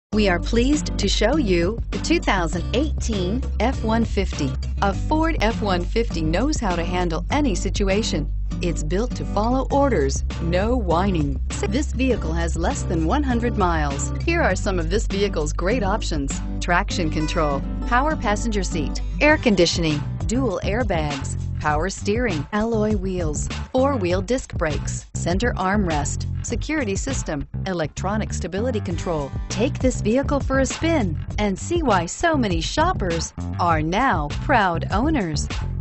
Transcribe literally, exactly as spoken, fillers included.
We are pleased to show you the two thousand eighteen F one fifty. A Ford F one fifty knows how to handle any situation. It's built to follow orders, no whining. This vehicle has less than one hundred miles. Here are some of this vehicle's great options: traction control, power passenger seat, air conditioning, dual airbags, power steering, alloy wheels, four-wheel disc brakes, center armrest, security system, electronic stability control. Take this vehicle for a spin and see why so many shoppers are now proud owners.